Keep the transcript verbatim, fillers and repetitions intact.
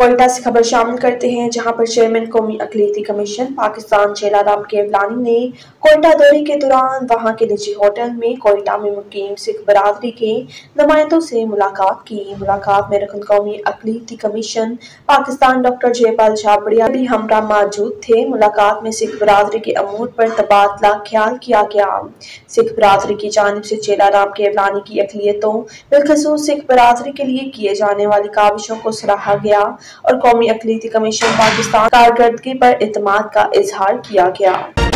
कोयटा से खबर शामिल करते हैं, जहां पर चेयरमैन कौमी अक़लीती कमीशन पाकिस्तान चेलाराम केवलानी ने कोयटा दौरे के दौरान वहां के निजी होटल में कोयटा में मुकीम सिख बरादरी के नुमाइंदों से मुलाकात की। मुलाकात में रकन कौमी अक़लीती कमीशन पाकिस्तान डॉक्टर जयपाल छाबड़िया भी हमरा मौजूद थे। मुलाकात में सिख बरादरी के अमूर पर तबादला ख्याल किया गया। सिख बरादरी की जानिब से चेलाराम केवलानी की अक़लियतों बिलखसूस सिख बरादरी के लिए किए जाने वाली काविशों को सराहा गया और कौमी अक़लीती कमीशन पाकिस्तान कारकर्दगी पर एतमाद का इजहार किया गया।